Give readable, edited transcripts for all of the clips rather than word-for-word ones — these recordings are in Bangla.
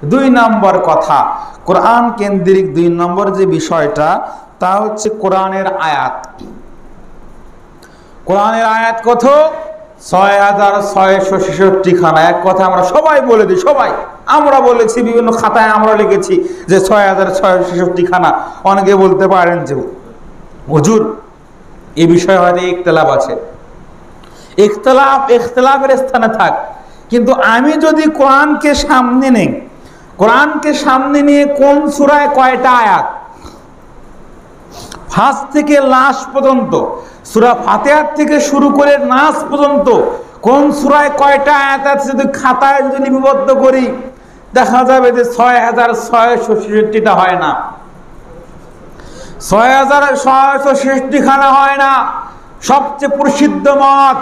দুই নম্বর কথা, কোরআন কেন্দ্রিক দুই নম্বর যে বিষয়টা, তা হচ্ছে কোরআনের আয়াত। কোরআনের আয়াত কত? ৬৬৬৬ খানা। এক কথা আমরা সবাই বলে দিই, সবাই আমরা বলেছি, বিভিন্ন খাতায় আমরা লিখেছি যে ৬৬৬৬ খানা। অনেকে বলতে পারেন যে হুজুর এই বিষয়ে হয়তো ইখতিলাফ আছে। ইখতিলাফের স্থানে থাক, কিন্তু আমি যদি কোরআনকে সামনে নেই, কোরআনকে সামনে নিয়ে কোন সূরায় কয়টা আয়াত, ফার্স্ট থেকে লাস্ট পর্যন্ত, সূরা ফাতিহা থেকে শুরু করে নাস পর্যন্ত কোন সূরায় কয়টা আয়াত আছে যদি খাতায় যদি লিপিবদ্ধ করি, দেখা যাবে যে ৬৬৬৬টা হয় না, ৬৬৬৬ খানা হয় না। সবচেয়ে প্রসিদ্ধ মত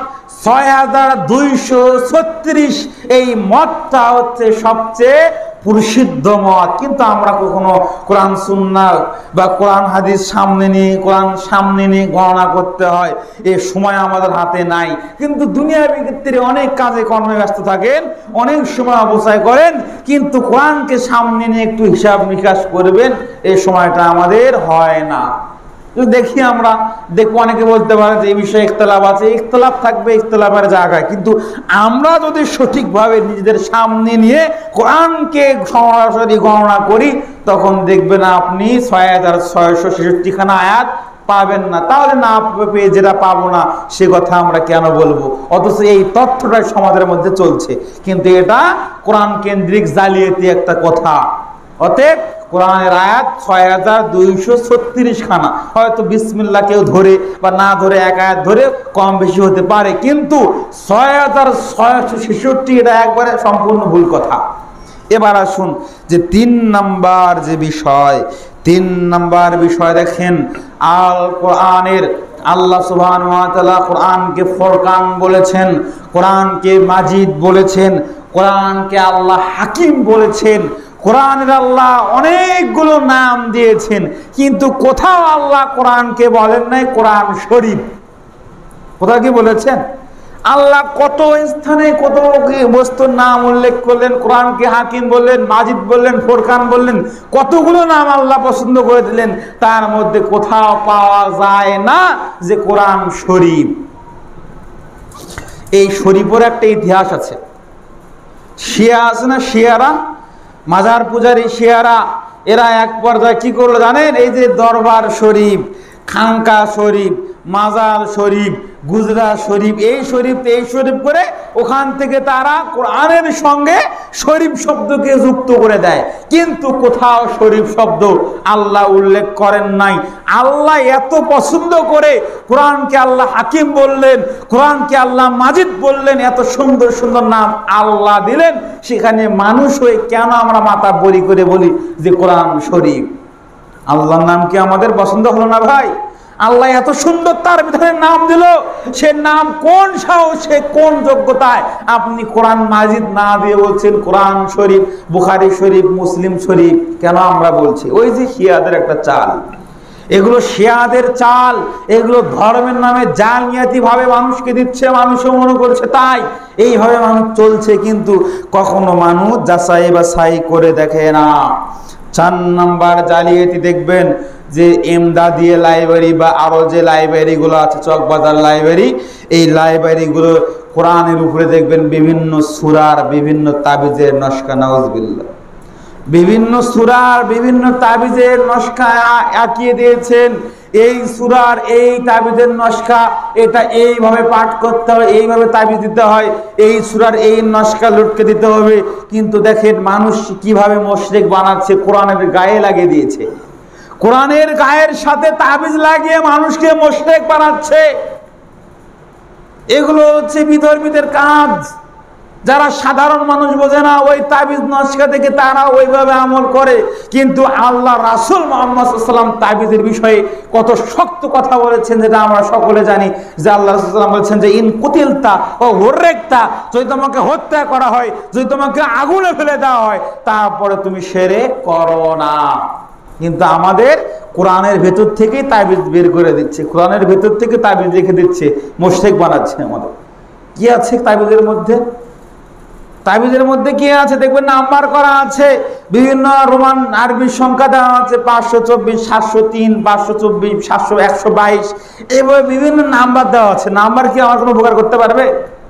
৬২৩৬। এই মতটা হচ্ছে সবচেয়ে প্রসিদ্ধ মত। কিন্তু আমরা কখনো কোরআন সুন্নাহ বা কোরআন হাদিস সামনে নিয়ে গণনা করতে হয়, এই সময় আমাদের হাতে নাই। কিন্তু দুনিয়ার ক্ষেত্রে অনেক কাজে কর্মে ব্যস্ত থাকেন, অনেক সময় অবচয় করেন, কিন্তু কোরআনকে সামনে নিয়ে একটু হিসাব নিকাশ করবেন, এই সময়টা আমাদের হয় না। দেখি আমরা দেখবো অনেকে বলতে পারে যে এই বিষয়ে ইখতিলাফ আছে, ইখতিলাফ থাকবে ইখতিলাফের জায়গায়, কিন্তু আমরা যদি সঠিকভাবে নিজেদের সামনে নিয়ে কোরআনকে সরাসরি গণনা করি, তখন দেখবেন আপনি ৬৬৬৬ খানা আয়াত পাবেন না। তাহলে না পেয়ে যেটা পাবো না সে কথা আমরা কেন বলবো? অথচ এই তথ্যটাই সমাজের মধ্যে চলছে, কিন্তু এটা কোরআন কেন্দ্রিক জালিয়াতি একটা কথা। অতএব কোরআনের আয়াত ৬২৩৬ খানা। হয়তো বিসমিল্লাহ কেউ ধরে বা না ধরে এক আয়াত ধরে কম বেশি হতে পারে, কিন্তু ৬৬৬৬ এটা একবারে সম্পূর্ণ ভুল কথা। এবার আসুন যে তিন নাম্বার যে বিষয়, তিন নাম্বার বিষয় দেখেন, আল কোরআনের আল্লাহ সুবহানাহু ওয়া তাআলা কোরআনকে ফুরকান বলেছেন, কোরআনকে মাজিদ বলেছেন, কোরআনকে আল্লাহ হাকিম বলেছেন। কোরআনের আল্লাহ অনেকগুলো নাম দিয়েছেন, কিন্তু কোথাও আল্লাহ কোরআনকে বলেন নাই কোরআন শরীফ। কোথাও কি বলেছেন? আল্লাহ কত স্থানে কত বস্তুর নাম উল্লেখ করলেন, কোরআনকে হাকিম বললেন, মাজিদ বললেন, ফুরকান বললেন, কতগুলো নাম আল্লাহ পছন্দ করে দিলেন, তার মধ্যে কোথাও পাওয়া যায় না যে কোরআন শরীফ। এই শরীফের একটা ইতিহাস আছে। শিয়া আছে না, শিয়ারা, মাজার পূজারী শিয়ারা, এরা এক পর্যায়ে কি করলো জানেন? এই যে দরবার শরীফ, খানকা শরীফ, মাজার শরীফ, গুজরাট শরীফ, এই শরীফ করে ওখান থেকে তারা কোরআনের সঙ্গে শরীফ শব্দকে যুক্ত করে দেয়। কিন্তু কোথাও শরীফ শব্দ আল্লাহ উল্লেখ করেন নাই। আল্লাহ এত পছন্দ করে কোরআনকে আল্লাহ হাকিম বললেন, কোরআনকে আল্লাহ মাজিদ বললেন, এত সুন্দর সুন্দর নাম আল্লাহ দিলেন, সেখানে মানুষ হয়ে কেন আমরা মাথা বলি করে বলি যে কোরআন শরীফ? আল্লাহর নাম কি আমাদের পছন্দ হলো না ভাই? আল্লাহ এত সুন্দর তার ভিতরে নাম দিল, সে নাম কোন সাহসে, কোন যোগ্যতায় আপনি কোরআন মাজিদ না দিয়ে বলছেন কোরআন শরীফ, বুখারী শরীফ, মুসলিম শরীফ? কেন আমরা বলছি? ওই যে শিয়াদের একটা চাল, এগুলো শিয়াদের চাল, এগুলো ধর্মের নামে জালিয়াতি ভাবে মানুষকে দিচ্ছে, মানুষও মনে করছে তাই এইভাবে মানুষ চলছে, কিন্তু কখনো মানুষ যাচাই বাছাই করে দেখে না। ৪ নাম্বার জালিয়াতি দেখবেন যে এমদাদিয়া লাইব্রেরি বা আরো যে লাইব্রেরিগুলো আছে, চকবাজার লাইব্রেরি, এই লাইব্রেরিগুলো কোরআনের উপরে দেখবেন বিভিন্ন সূরার বিভিন্ন তাবিজের নস্কা, নাউজুবিল্লাহ, বিভিন্ন সূরার বিভিন্ন তাবিজের নস্কা আঁকিয়ে দিয়েছেন। এই সূরার এই তাবিজের নস্কা, এটা এইভাবে পাঠ করতে হয়, এইভাবে তাবিজ দিতে হয়, এই সূরার এই নস্কা লটকে দিতে হবে। কিন্তু দেখেন মানুষ কিভাবে মুশরিক বানাচ্ছে, কোরআনের গায়ে লাগিয়ে দিয়েছে, কোরআনের গায়ের সাথে তাবিজ লাগিয়ে মানুষকে মুশরিক বানাচ্ছে। এগুলো হচ্ছে বিধর্মীদের কাজ। যারা সাধারণ মানুষ বোঝে না, ওই তাবিজ নস্কা থেকে তারা ওইভাবে আমল করে। কিন্তু আল্লাহ রাসূল মুহাম্মদ সাল্লাল্লাহু আলাইহি ওয়াসাল্লাম তাবিজের বিষয়ে কত শক্ত কথা বলেছেন, যেটা আমরা সকলে জানি, যে আল্লাহ রাসূল সাল্লাল্লাহু আলাইহি ওয়াসাল্লাম বলেছেন যে ইন কুতিলতা ও হুররিকতা, যদি তোমাকে হত্যা করা হয়, যদি তোমাকে আগুনে ফেলে দেওয়া হয়, তারপরে তুমি শিরক করো না। কিন্তু আমাদের কোরআনের ভেতর থেকে তাবিজ বের করে দিচ্ছে, কোরআনের ভেতর থেকে তাবিজ রেখে দিচ্ছে, মুশরিক বানাচ্ছে। আমাদের কি আছে তাবিজের মধ্যে? তাবিজের মধ্যে কি আছে দেখবেন, নাম্বার করা আছে, বিভিন্ন রোমান আরবি সংখ্যা দেওয়া আছে, 524, 703, 524, 700, 122, এভাবে বিভিন্ন নাম্বার দেওয়া আছে। নাম্বার কি আমার কোনো উপকার করতে পারবে?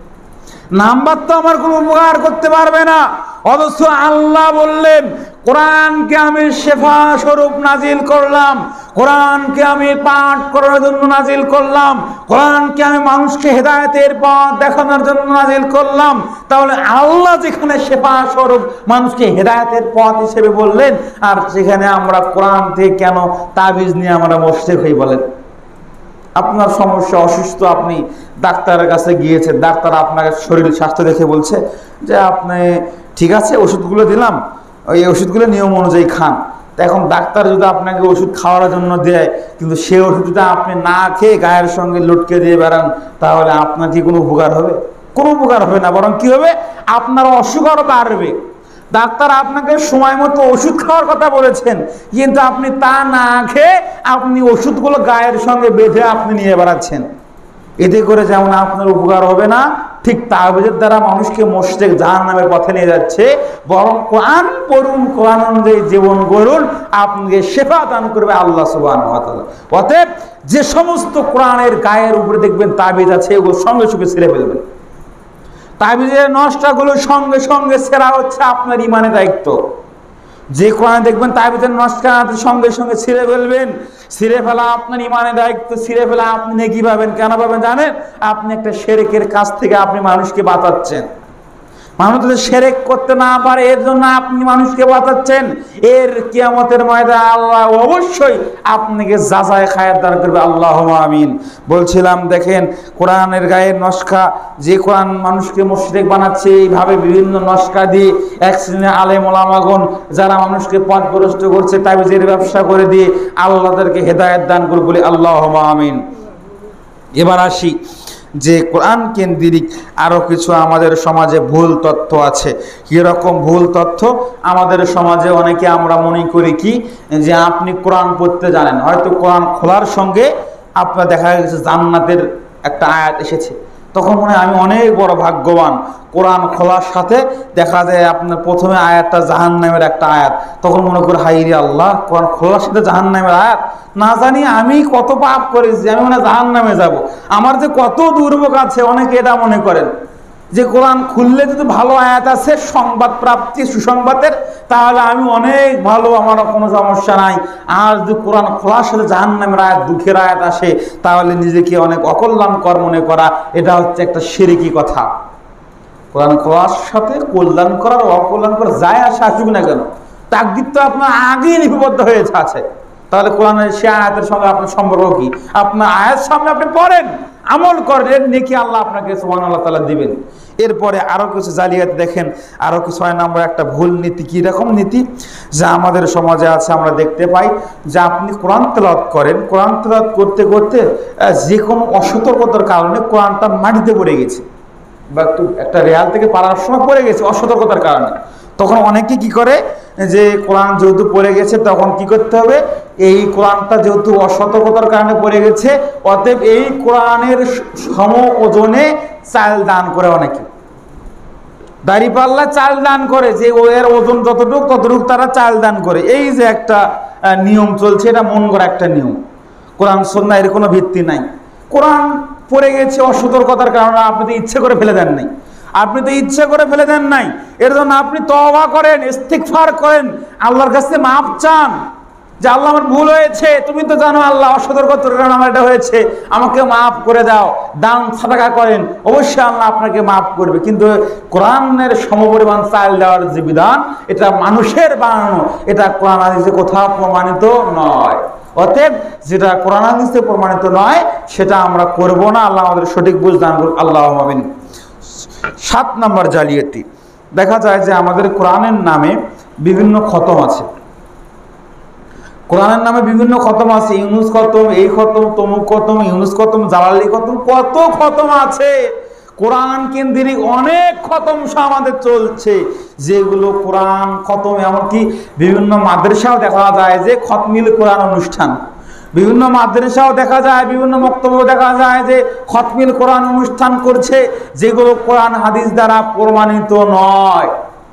নাম্বার তো আমার কোনো উপকার করতে পারবে না। অথচ আল্লাহ বললেন, কোরআনকে আমি শেফা স্বরূপ নাজিল করলাম, কোরআনকে আমি পাঠ করার জন্য নাজিল করলাম, কোরআনকে আমি মানুষকে হেদায়েতের পথ দেখানোর জন্য নাজিল করলাম। তাহলে আল্লাহ যেখানে শেফা স্বরূপ মানুষকে হেদায়েতের পথ হিসেবে বললেন, আর সেখানে আমরা কোরআন থেকে কেন তাবিজ নিয়ে আমরা মোশরিক হই বলেন? আপনার সমস্যা, অসুস্থ, আপনি ডাক্তারের কাছে গিয়েছেন, ডাক্তার আপনার শরীর স্বাস্থ্য দেখে বলছে যে আপনি ঠিক আছে, ওষুধগুলো দিলাম, ওই ওষুধগুলো নিয়ম অনুযায়ী খান। তা এখন ডাক্তার যদি আপনাকে ওষুধ খাওয়ার জন্য দেয়, কিন্তু সে ওষুধটা আপনি না খেয়ে গায়ের সঙ্গে লটকে দিয়ে বেড়ান, তাহলে আপনার কি কোনো উপকার হবে? কোনো উপকার হবে না, বরং কি হবে, আপনার অসুখ আরো বাড়বে। ডাক্তার আপনাকে সময় মতো ওষুধ খাওয়ার কথা বলেছেন, কিন্তু আপনি তা না খেয়ে আপনি ওষুধগুলো গায়ের সঙ্গে বেঁধে আপনি নিয়ে বেড়াচ্ছেন। এতে করে যেমন আপনার উপকার হবে না, ঠিক তাবিজের দ্বারা মানুষকে মুশরিক জাহান্নামের পথে নিয়ে যাচ্ছে। বরং কোরআন পড়ুন, কোরআন অনুযায়ী জীবন গড়ুন, আপনাকে শেফা দান করবে আল্লাহ সুবহানাহু ওয়া তাআলা। অতএব যে সমস্ত কোরআনের গায়ের উপরে দেখবেন তাবিজ আছে, এগুলো সঙ্গে সঙ্গে ছিঁড়ে ফেলবেন। তাবিজের নকশাগুলো সঙ্গে সঙ্গে ছেঁড়া হচ্ছে আপনার ইমানের দায়িত্ব। যে কোরআন দেখবেন তাবিজের নকশা সঙ্গে সঙ্গে ছিঁড়ে ফেলবেন। ছিঁড়ে ফেলা আপনার ইমানের দায়িত্ব। ছিঁড়ে ফেলা আপনি নেকি পাবেন। কেন পাবেন জানেন? আপনি একটা শিরকের কাছ থেকে আপনি মানুষকে বাঁচাচ্ছেন। মানুষ যদি শিরক করতে না পারে, এর জন্য আপনি মানুষকে বাঁচাচ্ছেন। এর কিয়ামতের ময়দানে আল্লাহ অবশ্যই আপনাকে যাচাই খায়ের দান করবে। আল্লাহুম্মা আমিন। বলছিলাম দেখেন, কোরআনের গায়ের নকশা, যে কোরআন মানুষকে মুশরিক বানাচ্ছে, এইভাবে বিভিন্ন নকশা দিয়ে এক শ্রেণীর আলেম ওলামাগণ যারা মানুষকে পথভ্রষ্ট করছে, তাবিজের ব্যবসা করে দিয়ে আল্লাহদেরকে হেদায়েত দান করবে বলে আল্লাহুম্মা আমিন। এবার আসি যে কোরআন কেন্দ্রিক আরও কিছু আমাদের সমাজে ভুল তথ্য আছে। কীরকম ভুল তথ্য? আমাদের সমাজে অনেকে আমরা মনে করি কি, যে আপনি কোরআন পড়তে জানেন, হয়তো কোরআন খোলার সঙ্গে আপনার দেখা গেছে জান্নাতের একটা আয়াত এসেছে, তখন মনে হয় আমি অনেক বড় ভাগ্যবান। কোরআন খোলার সাথে দেখা যায় আপনার প্রথমে আয়াতটা জাহান্নামের একটা আয়াত, তখন মনে করে হাই রে আল্লাহ, কোরআন খোলার সাথে জাহান্নামের আয়াত, না জানি আমি কত পাপ করেছি, আমি মনে হয় জাহান্নামে যাব, আমার যে কত দুর্ভোগ আছে। অনেকে এটা মনে করেন যে কোরআন খুললে যদি ভালো আয়াত আছে সংবাদ প্রাপ্তি সুসংবাদের, তাহলে আমি অনেক ভালো, আমার কোনো সমস্যা নাই। আর যদি কোরআন খোলার সাথে জাহান্নামের আয়াত, দুঃখের আয়াত আসে, তাহলে নিজেকে অনেক অকল্যাণকর মনে করা, এটা হচ্ছে একটা শিরকি কথা। কোরআন খোলার সাথে কল্যাণ করার অকল্যাণ করা যায় আসে আসুক না কেন, তাকদীর তো আপনার আগেই লিপিবদ্ধ হয়েছে আছে। তাহলে কোরআনের সে আয়াতের সঙ্গে আপনার সম্পর্ক কি? আপনার আয়াত সামনে আপনি পড়েন, আমল করেন, নেকি আল্লাহ আপনাকে সুবহানাল্লাহ তাআলা দিবেন। এরপরে আরো কিছু জালিয়াত দেখেন, আরো কিছু 6 নম্বর একটা ভুল নীতি। কি রকম নীতি? যা আমাদের সমাজে আছে, আমরা দেখতে পাই যে আপনি কোরআন তেলাওয়াত করেন, কোরআন তেলাওয়াত করতে করতে যে কোনো অসতর্কতার কারণে কোরআনটা মাটিতে পড়ে গেছে, বা একটু একটা রেয়াল থেকে পাড়ার সময় পড়ে গেছে অসতর্কতার কারণে, তখন অনেকে কি করে যে কোরআন যেহেতু পড়ে গেছে, তখন কি করতে হবে, এই কোরআনটা যেহেতু অসতর্কতার কারণে পড়ে গেছে, অতএব এই কোরআনের সম ওজনে চাল দান করে। অনেকে দাঁড়িপাল্লা চাল দান করে, যে এর ওজন যতটুক ততটুক তারা চাল দান করে। এই যে একটা নিয়ম চলছে, এটা মন গড়া একটা নিয়ম। কোরআন সুন্নাহ এর কোনো ভিত্তি নাই। কোরআন পড়ে গেছে অসতর্কতার কারণে, আপনি তো ইচ্ছে করে ফেলে দেন নাই, আপনি তো ইচ্ছে করে ফেলে দেন নাই, এর জন্য আপনি তওবা করেন, ইস্তিগফার করেন, আল্লাহর কাছে মাপ চান যে আল্লাহ আমার ভুল হয়েছে, তুমি তো জানো আল্লাহ অসতর্কতার কারণে আমার এটা হয়েছে, আমাকে মাফ করে দাও। দান সাদাকা করেন, অবশ্যই আল্লাহ আপনাকে মাফ করবে। কিন্তু কোরআনের সমপরিমাণ চাল দেওয়ার যে বিধান, এটা মানুষের বানানো, এটা কোরআন হাদিসে কোথাও প্রমাণিত নয়। অতএব যেটা কোরআন হাদিসে প্রমাণিত নয় সেটা আমরা করব না। আল্লাহ আমাদের সঠিক বুঝ দান করুন। আল্লাহুম্মা আমিন। 7 নম্বর জালিয়াতি, দেখা যায় যে আমাদের কোরআনের নামে বিভিন্ন খতম আছে। কোরআনের নামে বিভিন্ন খতম আছে, ইউনুস খতম, এই খতম, তমুক খতম, ইউনুস খতম, জালালি খতম, কত খতম আছে। কোরআন কেন্দ্রিক অনেক খতম আমাদের চলছে, যেগুলো কোরআন খতম। এমনকি বিভিন্ন মাদ্রাসাও দেখা যায় যে খতমিল কোরআন অনুষ্ঠান, বিভিন্ন মাদ্রাসাও দেখা যায়, বিভিন্ন বক্তব্য দেখা যায় যে খতমিল কোরআন অনুষ্ঠান করছে, যেগুলো কোরআন হাদিস দ্বারা প্রমাণিত নয়।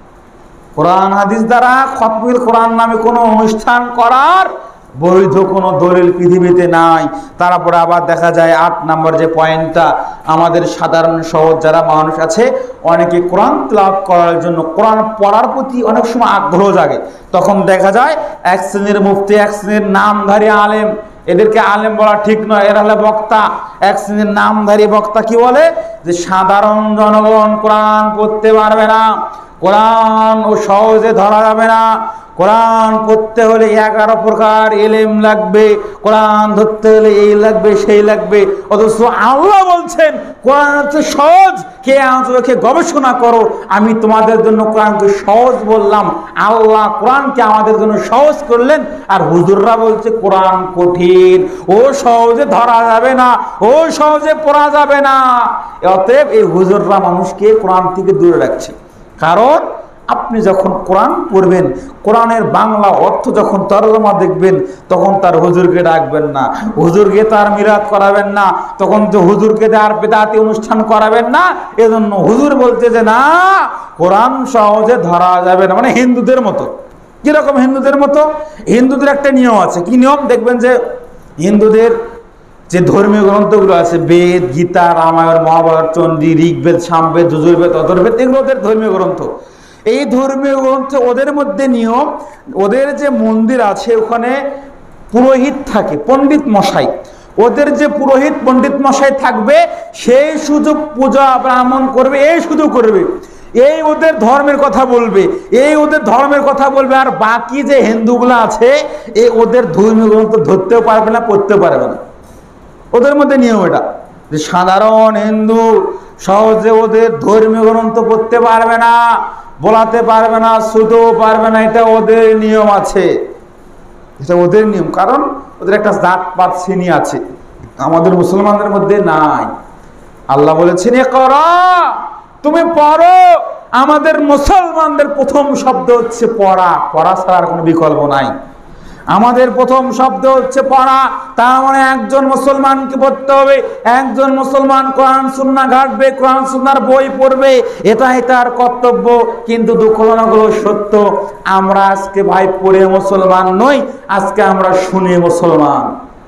কোরআন হাদিস দ্বারা খতমিল কোরআন নামে কোনো অনুষ্ঠান করার বৈধ কোনো দলিল পৃথিবীতে নাই। তারপরে আবার দেখা যায় 8 নম্বর যে পয়েন্টটা, আমাদের সাধারণ সহজ যারা মানুষ আছে, অনেকে কোরআন তেলাওয়াত করার জন্য, কোরআন পড়ার প্রতি অনেক সময় আগ্রহ জাগে। তখন দেখা যায় এক শ্রেণীর মুফতি, এক শ্রেণীর নামধারী আলেম, এদেরকে আলেম বলা ঠিক নয়, এরা হলো বক্তা। এক শ্রেণীর নামধারী বক্তা কি বলে যে সাধারণ জনগণ কোরআন পড়তে পারবে না, কোরআন ও সহজে ধরা যাবে না, কোরআন পড়তে হলে 11 প্রকার ইলম লাগবে, কোরআন ধরতে হলে এই লাগবে সেই লাগবে। অথচ আল্লাহ বলছেন কোরআন হচ্ছে সহজ, কে আঁচলকে গবেষণা করো, আমি তোমাদের জন্য কোরআনকে সহজ বললাম। আল্লাহ কোরআনকে আমাদের জন্য সহজ করলেন, আর হুজুররা বলছে কোরআন কঠিন, ও সহজে ধরা যাবে না, ও সহজে পড়া যাবে না। অতএব এই হুজুররা মানুষকে কোরআন থেকে দূরে রাখছে। কারণ আপনি যখন কোরআন পড়বেন, কোরআনের বাংলা অর্থ যখন তরজমা দেখবেন, তখন তার হুজুরকে ডাকবেন না, হুজুরকে তার মিলাদ করাবেন না, তখন তো হুজুরকে তার বেদাতি অনুষ্ঠান করাবেন না। এজন্য হুজুর বলতে যে না, কোরআন সহজে ধরা যাবে না, মানে হিন্দুদের মতো। কিরকম হিন্দুদের মতো? হিন্দুদের একটা নিয়ম আছে। কি নিয়ম? দেখবেন যে হিন্দুদের যে ধর্মীয় গ্রন্থগুলো আছে, বেদ, গীতা, রামায়ণ, মহাভারত, চণ্ডী, ঋগ্বেদ, সামবেদ, যজুর্বেদ, অথর্বেদ, এগুলো ওদের ধর্মীয় গ্রন্থ। এই ধর্মীয় গ্রন্থে ওদের মধ্যে নিয়ম, ওদের যে মন্দির আছে ওখানে পুরোহিত থাকে, পণ্ডিত মশাই। ওদের যে পুরোহিত পণ্ডিত মশাই থাকবে, সেই সুযোগ পূজা ব্রাহ্মণ করবে, এই শুধু করবে, এই ওদের ধর্মের কথা বলবে, এই ওদের ধর্মের কথা বলবে। আর বাকি যে হিন্দুগুলো আছে, এই ওদের ধর্মীয় গ্রন্থ ধরতেও পারবে না, পড়তেও পারবে না। ওদের মধ্যে নিয়ম এটা যে সাধারণ হিন্দু সহজে ওদের ধর্মীয় গ্রন্থ পড়তে পারবে না, বলাতে পারবে না, শুধু পারবে না। এটা ওদের নিয়ম আছে, এটা ওদের নিয়ম। কারণ ওদের একটা জাতপাত শ্রেণী আছে, আমাদের মুসলমানদের মধ্যে নাই। আল্লাহ বলেছেন ইকরা, তুমি পড়ো। আমাদের মুসলমানদের প্রথম শব্দ হচ্ছে পড়া, পড়া ছাড়া আর কোনো বিকল্প নাই। আমাদের প্রথম শব্দ হচ্ছে পড়া। তার মানে একজন মুসলমানকে পড়তে হবে, একজন মুসলমান কোরআন সুন্নাহ ঘাঁটবে, কোরআন সুন্নাহর বই পড়বে, এটাই তার কর্তব্য। কিন্তু দুঃখজনক সত্য, আমরা আজকে ভাই পড়ে মুসলমান নই, আজকে আমরা শুনে মুসলমান।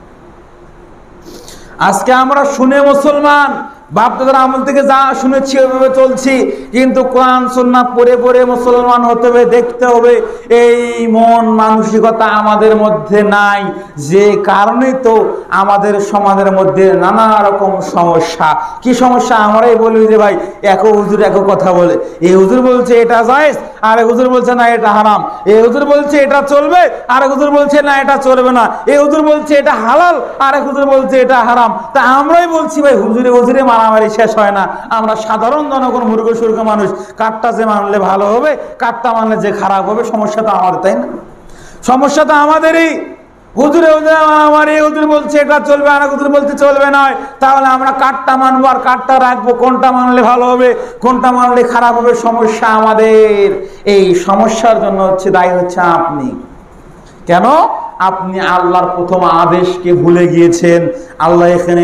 আজকে আমরা শুনে মুসলমান, বাপ-দাদার আমল থেকে যা শুনেছি ওইভাবে চলছি, কিন্তু কোরআন সুন্নাহ পড়ে পড়ে মুসলমান হতে হবে, দেখতে হবে। এই মন মানসিকতা আমাদের মধ্যে নাই, যে কারণে তো আমাদের সমাজের মধ্যে নানা রকম সমস্যা। কি সমস্যা? আমরাই বলি যে ভাই এক হুজুর এক কথা বলে, এই হুজুর বলছে এটা জায়েজ, আর এক হুজুর বলছে না এটা হারাম, এই হুজুর বলছে এটা চলবে, আর এক হুজুর বলছে না এটা চলবে না, এই হুজুর বলছে এটা হালাল, আর এক হুজুর বলছে এটা হারাম। তা আমরাই বলছি ভাই হুজুরে হুজুরে মারামারি শেষ হয় না। আমরা সাধারণ জনগণ, মূর্খ সূর্খ মানুষ, কারটা যে মানলে ভালো হবে, কারটা মানলে যে খারাপ হবে, সমস্যা তো আমাদের, তাই না? সমস্যা তো আমাদেরই। হুজুরে হুজুরে মারামারি, হুজুর বলছে এটা চলবে, আর হুজুর বলছে চলবে না, তাহলে আমরা কারটা মানবো আর কারটা রাখবো, কোনটা মানলে ভালো হবে, কোনটা মানলে খারাপ হবে, সমস্যা আমাদের। এই সমস্যার জন্য দায়ী হচ্ছে আপনি। কেন? আপনি আল্লাহর প্রথম আদেশকে ভুলে গিয়েছেন। আল্লাহ এখানে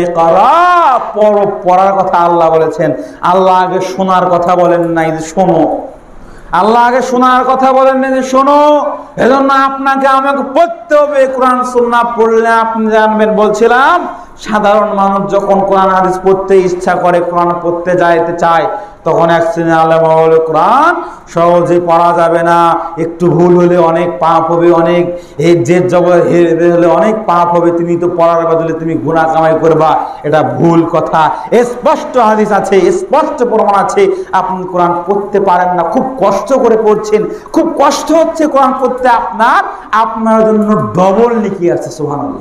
পড়ার কথা আল্লাহ বলেছেন, আল্লাহ আগে শোনার কথা বলেন নাই যে শোনো। আল্লাহ আগে শোনার কথা বলেন না যে শোনো। এজন্য আপনাকে আমাকে পড়তে হবে। কোরআন সুন্নাহ পড়লে আপনি জানবেন। বলছিলাম সাধারণ মানুষ যখন কোরআন হাদিস পড়তে ইচ্ছা করে, কোরআন পড়তে যাইতে চায়, তখন এক শ্রেণী আলেম বলে কোরআন সহজে পড়া যাবে না, একটু ভুল হলে অনেক পাপ হবে, অনেক জেদ জবর হলে অনেক পাপ হবে, তুমি তো পড়ার বদলে তুমি গুনাহ কামাই করবা, এটা ভুল কথা। স্পষ্ট হাদিস আছে, স্পষ্ট প্রমাণ আছে, আপনি কোরআন পড়তে পারেন না, খুব কষ্ট করে পড়ছেন, খুব কষ্ট হচ্ছে কোরআন পড়তে আপনার জন্য ডবল নেকি আছে। সুবহানাল্লাহ,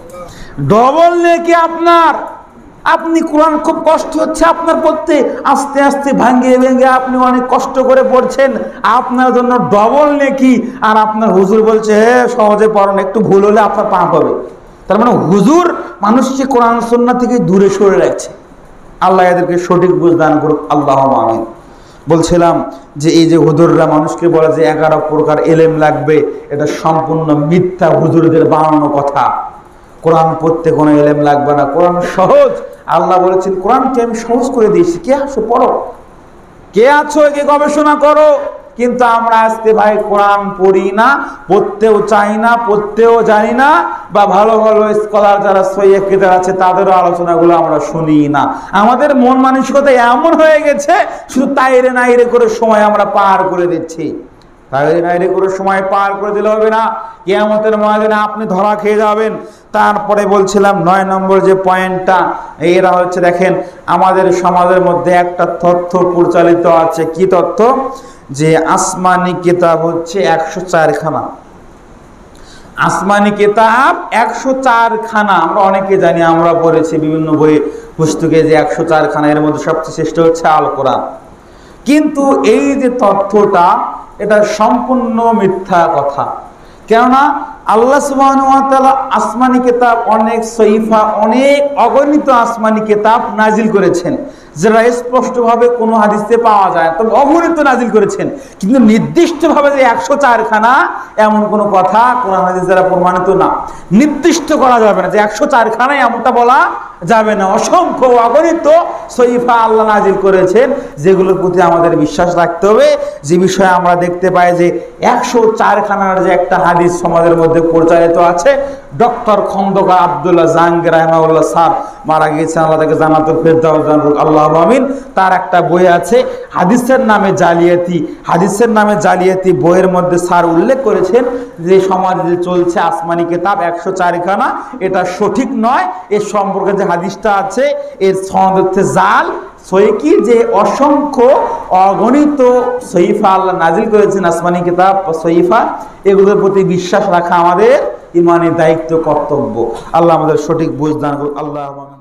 ডবল নেকি আপনার। আপনি কোরআন খুব কষ্ট হচ্ছে আপনার পড়তে, আস্তে আস্তে ভাঙ্গে ভেঙে আপনি অনেক কষ্ট করে পড়ছেন, আপনার জন্য ডবল নেকি। আর আপনার হুজুর বলছে হ্যাঁ সহজে পড়েন, একটু ভুল হলে আপনার পাপ হবে। তার মানে হুজুর মানুষকে কোরআন সুন্নাহ থেকে দূরে সরে রাখছে। আল্লাহ এদেরকে সঠিক বুঝ দান করুক, আল্লাহুম্মা আমিন। বলছিলাম যে এই যে হুজুররা মানুষকে বলে যে 11 প্রকার ইলম লাগবে, এটা সম্পূর্ণ মিথ্যা, হুজুরদের বানানো কথা। কোরআন পড়তে কোনো ইলম লাগবে না, কোরআন সহজ। আল্লাহ বলেছেন কোরআনকে আমি সহজ করে দিয়েছি, কে আসো পড়ো, কে আছো কে গবেষণা করো। কিন্তু আমরা আজকে ভাই কোরআন পড়ি না, পড়তেও চাই না, পড়তেও জানি না, বা ভালো ভালো স্কলার যারা সহিহ কিতাব আছে তাদেরও আলোচনাগুলো আমরা শুনি না। আমাদের মন মানসিকতা এমন হয়ে গেছে শুধু তাইরে নাইরে করে সময় আমরা পার করে দিচ্ছি। তাইরে নাইরে করে সময় পার করে দিলে হবে না, কিয়ামতের ময়দানে আপনি ধরা খেয়ে যাবেন। তারপরে বলছিলাম 9 নম্বর যে পয়েন্টটা, এরা হচ্ছে দেখেন আমাদের সমাজের মধ্যে একটা তথ্য প্রচলিত আছে। কি তথ্য? যে আসমানি কিতাব হচ্ছে 104 খানা। আসমানি কিতাব 104 খানা। আমরা অনেকে জানি, আমরা পড়েছি বিভিন্ন বই পুস্তকে যে 104 খানা, এর মধ্যে সবচেয়ে শ্রেষ্ঠ হচ্ছে আল কোরআন। কিন্তু এই যে তথ্যটা, এটা সম্পূর্ণ মিথ্যা কথা। কেননা আল্লাহ সুবহানাহু ওয়া তাআলা আসমানি কিতাব অনেক সহিফা, অনেক অগণিত আসমানি কিতাব নাজিল করেছেন, যেটা স্পষ্টভাবে কোনো হাদিসে পাওয়া যায়, তবে অগণিত নাজিল করেছেন। কিন্তু নির্দিষ্টভাবে যে 104 খানা, এমন কোনো কথা কোরআন হাদিস দ্বারা প্রমাণিত না। নির্দিষ্ট করা যাবে না যে 104 খানাই, এমনটা বলা যাবে না। অসংখ্য অগণিত সহিফা আল্লাহ নাজিল করেছেন, যেগুলোর প্রতি আমাদের বিশ্বাস রাখতে হবে। যে বিষয়ে আমরা দেখতে পাই যে 104 খানার যে একটা হাদিস সমাজের মধ্যে প্রচারিত আছে। ডক্টর খন্দকার আব্দুল্লাহ জাহাঙ্গীর রাহিমাহুল্লাহ স্যার মারা গিয়েছেন, আল্লাহ তাকে জান্নাতুল ফেরদাউস দান করুক, আল্লাহ আমিন। তার একটা বই আছে হাদিসের নামে জালিয়াতি। হাদিসের নামে জালিয়াতি বইয়ের মধ্যে স্যার উল্লেখ করেছেন যে সমাজে যে চলছে আসমানি কিতাব 104 খানা, এটা সঠিক নয়। এর সম্পর্কে যে হাদিসটা আছে এর সনদ হচ্ছে জাল। সহিকি যে অসংখ্য অগণিত সহিফা আল্লাহ নাজিল করেছেন, আসমানি কিতাব সহিফা, এগুলোর প্রতি বিশ্বাস রাখা আমাদের ইমানি দায়িত্ব, কর্তব্য। আল্লাহ আমাদের সঠিক বুঝ দান করুন, আল্লাহ।